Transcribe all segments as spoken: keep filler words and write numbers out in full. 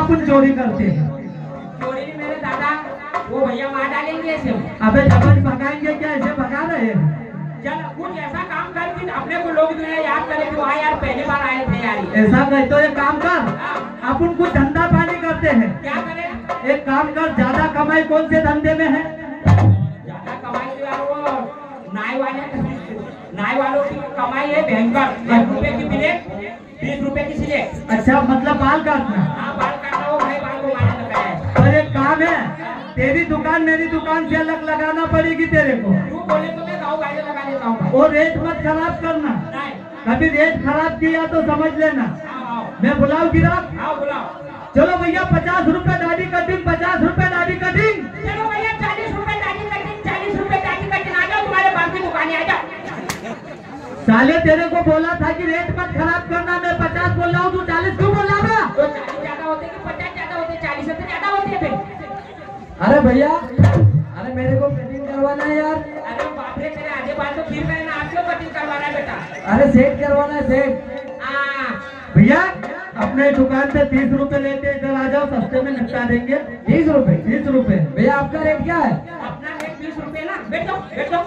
अपन चोरी करते हैं? चोरी नहीं मेरे दादा, वो भैया मार डालेंगे ऐसे। अबे जबरदस्त भगाएंगे क्या? ऐसे भगा रहे हैं? चल कुछ ऐसा काम कर कि अपने को लोग जो है याद करे कि वहाँ यार पहली बार आए थे यार। ऐसा कहे तो एक काम कर, अपन कुछ धंधा पानी करते हैं। क्या करें? एक काम कर, ज्यादा कमाई कौन से धंधे में है? ज्यादा कमाई तो यार वो नाई वाले नाई वालों की कमाई है भयंकर। दस रुपए की ब्लेड, बीस रुपए की सिलेट। अच्छा, मतलब बाल काटना? हाँ बाल काटना, वो भाई बाल को मारने लगा है। और एक काम है, तेरी दुकान मेरी दुकान से अलग लगाना पड़ेगी तेरे को। तू बोले तो मैं गाँव गाड़ी लगा देता हूँ। और रेट मत खराब करना, कभी रेट खराब किया तो समझ लेना। मैं बुलाऊं गिराक? आओ बुलाओ। चलो भैया पचास रुपए दाढ़ी कटिंग, पचास रुपए दाढ़ी कटिंग। चलो भैया चालीस रुपए दाढ़ी कटिंग, चालीस रुपए दाढ़ी कटिंग। आ जाओ तुम्हारे बाल की दुकान आ जाओ। साले तेरे को बोला था कि रेट मत खराब करना, मैं पचास बोल रहा हूँ, तू चालीस क्यों बोल रहा था? तो चालीस ज्यादा होते कि पचास ज्यादा होते? चालीस से ज्यादा होते फिर। अरे भैया, अरे मेरे को कटिंग करवाना है यार। अरे बाप रे, तेरे आधे बाल तो फिर गए ना, आप क्यों कटिंग करवाना है बेटा? अरे सेट करवाना है, सेट। भैया अपने दुकान से तीस रुपए लेते, इधर आ जाओ, सस्ते में निपटा देंगे। तीस रुपए? तीस रुपए। भैया आपका रेट क्या है? अपना रेट बीस रुपए ना। बैठ जाओ बैठ जाओ।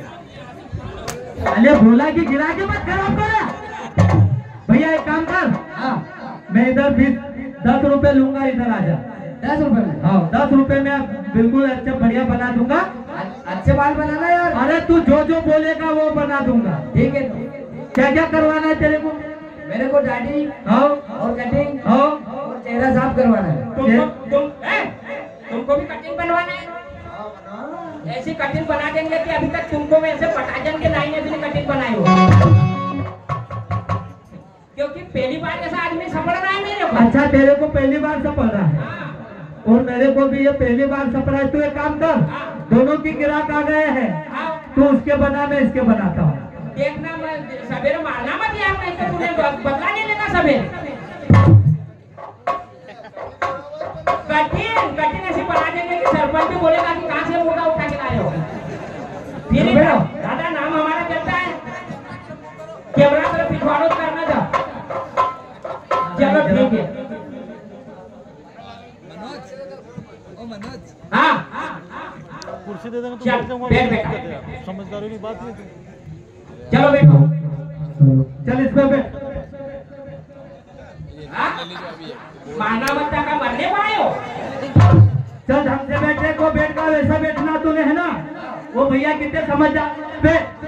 अरे बोला कि गिरा के मत खराब कर। भैया एक काम कर, हाँ मैं इधर बीस दस रुपए लूंगा, इधर आ जा। दस रुपए में? हाँ दस रुपए में बिल्कुल अच्छा बढ़िया बना दूंगा। अच्छे बाल बनाना यार। अरे तू जो जो बोलेगा वो बना दूंगा। ठीक है, तो क्या क्या करवाना है तेरे को? मेरे को दाढ़ी और कटिंग और चेहरा साफ करवाना है। तुमको तुम ए, तुमको भी कटिंग बनवाना है? ऐसी कटिंग बना देंगे कि अभी तक तुमको वैसे पटाजन के नाई ने भी नहीं कटिंग बनाई हो। क्योंकि पहली बार जैसा आदमी सपड़ रहा है मेरे को। अच्छा, तेरे को पहली बार सपड़ रहा है और मेरे को भी ये पहली बार सपड़ा है। तू एक काम कर, दोनों की गिराक आ गए हैं, तू उसके बना मैं इसके बनाता हूँ। देखना सवेरे मारना मत यार, नहीं तो तुम्हें बदला ले लेना सवेरे। कठिन कठिन ऐसी बना देंगे कि सरपंच भी बोलेगा कि कहाँ से मुर्गा उठा के लाए हो। फिर दादा नाम हमारा चलता है, कैमरा तरफ पिछवाड़ो करना था। चलो ठीक है। हाँ कुर्सी दे देंगे तो बैठ बेटा, समझदारी की बात नहीं। चलो बैठो। चल इस पे बैठ। माना बच्चा का मरने पाए हो? चल ढंग से बैठने को बैठ कर, वैसा बैठना तूने है ना। वो भैया कितने समझदार। बैठ।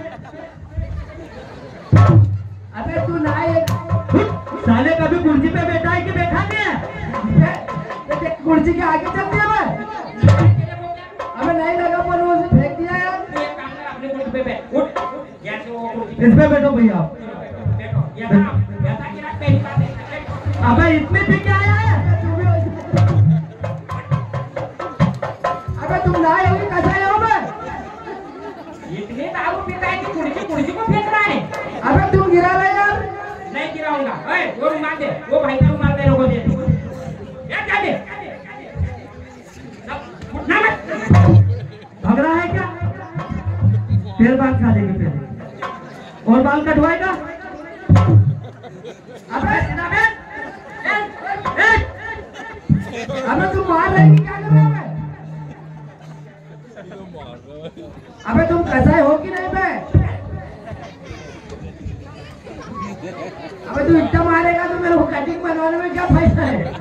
अबे तू ना साले कभी कुर्सी पे बैठा है कि बैठा नहीं है? कुर्सी के आगे चल दिया मैं। अबे नहीं लगा पर वो उसे फेंक दिया यार। तू एक काम कर, अपने कुर्सी पे बैठ। उठ या तो वो कुर्सी इस पे बैठो भैया आप। बैठो। या था या था कि रात पहली बार देखा। अबे इसमें भी क्या आया है? अबे तुम लाए हो कि कसाई हो बे? इतने दारू पीता है कि कुर्सी कुर्सी को फेंक रहा है। अबे तुम गिरा रहे यार। नहीं गिराऊंगा। ओए वो रुमाल दे, वो भाई का रुमाल मेरे को दे। या क्या दे? उठना मत। भग रहा है क्या? फिर बाल काटेंगे पहले और बाल कटवाएगा। अबे अबे अबे तुम मार रही क्या कर रहे हो? अबे तुम कसाई हो कि नहीं बे? अबे तू इतना मारेगा तो मेरे को कटिंग बनवाने में क्या फायदा है?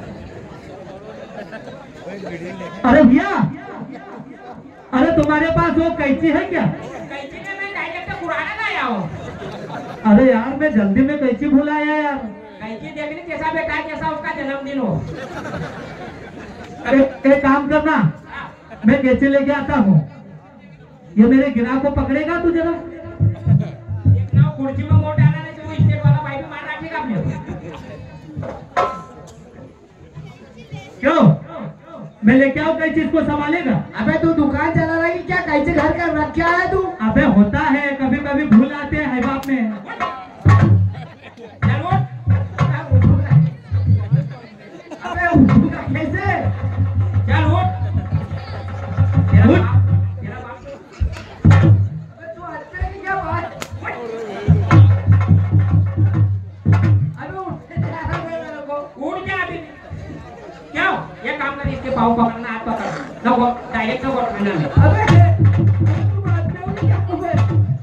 अरे भैया, अरे तुम्हारे पास वो कैंची है क्या? कैंची ने मैं डायरेक्ट पुराना लाया हूँ। अरे यार मैं जल्दी में कैंची भूल आया यार। कैंची देखनी कैसा बेटा है, कैसा उसका जन्मदिन हो। एक, एक काम करना, मैं कैंची लेके आता हूँ, ये मेरे गिराक को पकड़ेगा तू जरा। देखना कुर्सी में मोड़ डाला नहीं तो वो स्टेट वाला भाई भी मार रखेगा अपने। क्यों? मैं लेके आओ कैंची, इसको संभालेगा? अबे तू दुकान चला रहा है कि क्या? कैंची घर का रख क्या है तू? अबे होता है, कभी कभी भूल आते हैं बाप में। अबे उठूंगा कैसे? चल उठ। उठ। तू अच्छा है क्या बात? अरे उठ जा अभी। ये काम कर, इसके पाँव पकड़ना, हाथ पकड़ ना, वो डायरेक्ट ना गोट खाना में। अबे तुम आते हो क्या तुम्हें?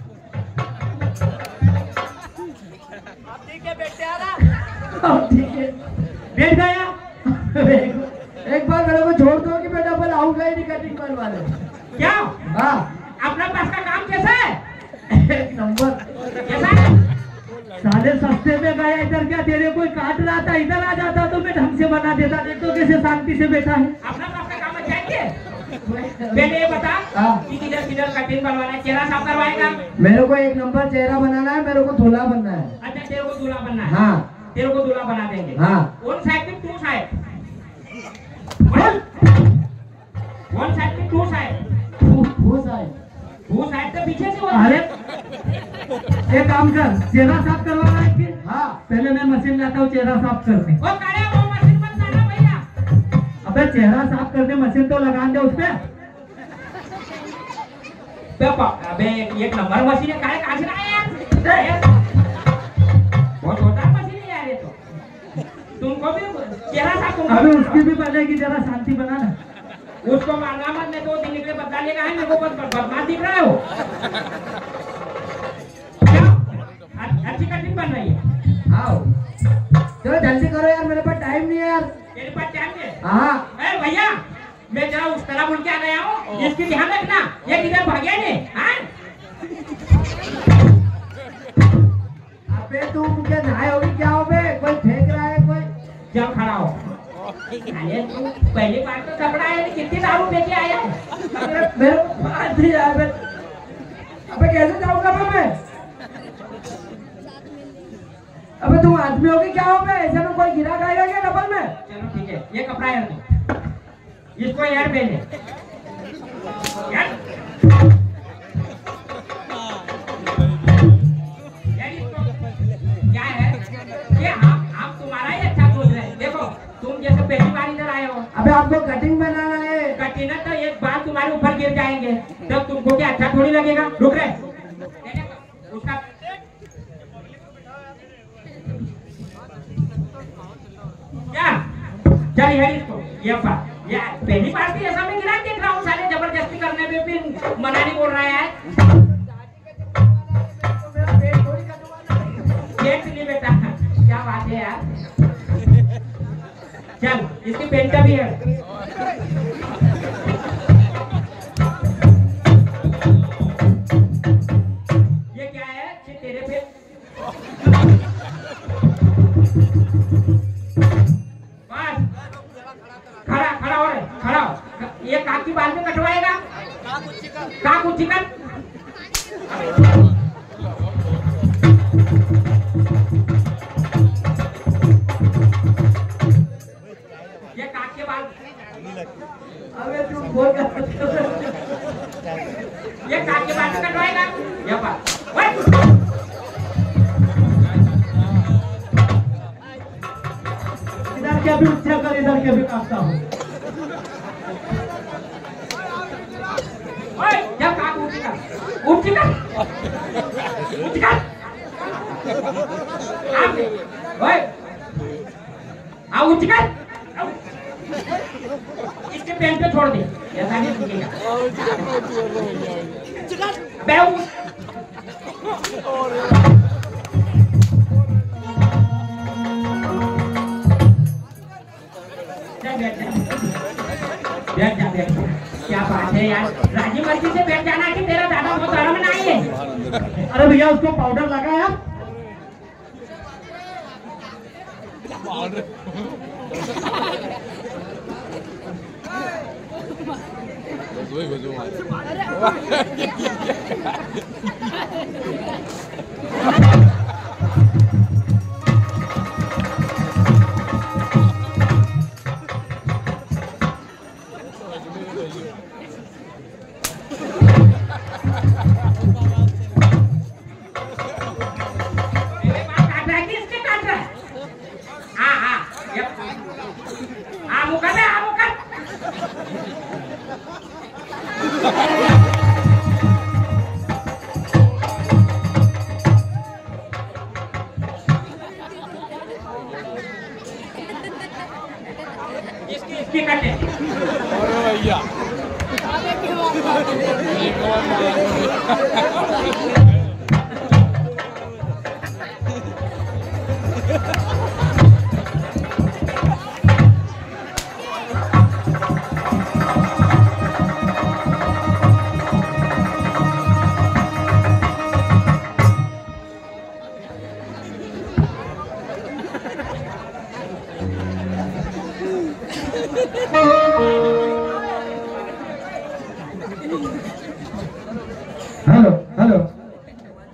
ठीक है बैठ जा रहा। अब ठीक है, बैठ गया। एक बार मेरे को छोड़ दो कि बेटा बोल आऊंगा ही नहीं कटिंग करवाने। क्या? हाँ अपना पास का काम कैसा है? एक नंबर। कैसा है? साले सस्ते में गया इधर, क्या तेरे कोई काट रहा था, इधर आ जाता तो मैं ढंग से बना देता। देख तो कैसे शांति से बैठा है। अपना पास का काम चाहिए। पहले ये बता कि किधर किधर कटिंग बनवाना है, चेहरा साफ करवाएगा? मेरे को एक नंबर चेहरा बनाना है, मेरे को दूल्हा बनना है। अच्छा तेरे को दूल्हा बनना है? हाँ तेरे को दूल्हा बना देंगे। हाँ वन साइड पे टू साइड, वन साइड पे टू साइड, वो साइड टू साइड तो पीछे से। अरे एक काम कर, चेहरा साफ करवाना है कि? हाँ पहले मैं मशीन लाता हूँ चेहरा साफ करने। वो करे वो मशीन मत लाना भैया। अबे चेहरा साफ करने मशीन तो लगा दे उसपे। अबे एक नंबर मशीन है, काहे कहां से लाया यार? बहुत छोटा मशीन है यार ये तो। तुमको भी चेहरा साफ तुमको अबे उसकी भी बनेगी, जरा शांति बना ना। उसको मारना मत, नहीं तो दिन निकले बदला लेगा है। मेरे को बस बदमाश दिख रहा है वो। क्या अच्छी कटिंग बन रही है? हाँ चलो जल्दी करो यार, मेरे पास टाइम नहीं है यार। तेरे पास टाइम है? हाँ ए भैया मैं जरा उस तरह बोल के आ गया हूँ, इसकी ध्यान रखना। ये किधर भागे ने? हाँ अबे तुम क्या नहाए होगी क्या हो बे? कोई फेंक रहा है कोई? जब खड़ा हो। अरे तू पहली बार तो कपड़ा है, कितनी दारू लेके आया है? अरे मेरे को बात नहीं आया बे। अबे कैसे जाऊंगा बे मैं? अबे तुम आदमी होगी क्या हो बे? ऐसे में कोई गिरा खाएगा क्या डबल में? चलो ठीक है, ये कपड़ा है तो इसको यार पहने यार, यार इसको क्या है ये? हम हम तुम्हारा ही अच्छा सोच रहे हैं। देखो तुम जैसे पहली बार इधर आए हो। अबे आपको कटिंग बनाना है। कटिंग तो एक बार तुम्हारे ऊपर गिर जाएंगे तब तुमको क्या अच्छा थोड़ी लगेगा? रुक रहे उसका क्या? चल यार इसको ये बात यार पहली बार भी ऐसा मैं गिरा देख रहा हूँ। साले जबरदस्ती करने में भी मना नहीं बोल रहा है। पेट नहीं बेटा, क्या बात है यार। चल इसकी पेट का भी है। ये क्या है? तेरे पे बस खड़ा खड़ा हो रहे, खड़ा हो। ये काक की बाल में कटवाएगा? काक उच्ची कर। ये काक के बाल। अबे तू बोल कर। ये काक के बाल में कटवाएगा? ये बात इधर के भी उच्चा कर, इधर के भी काटता हूँ। ओए जब काक उच्ची कर, उच्ची कर, उच्ची कर। आप ओए आ उच्ची कर। इसके पेन पे छोड़ दे, ऐसा नहीं दिखेगा। बैठ बैठ जा, बैठ जा। क्या बात है यार, राजी मर्जी से बैठ जाना कि तेरा दादा बहुत आराम में नहीं है। अरे भैया उसको पाउडर लगाया? इसकी इसकी कटे अरे भैया एक Oh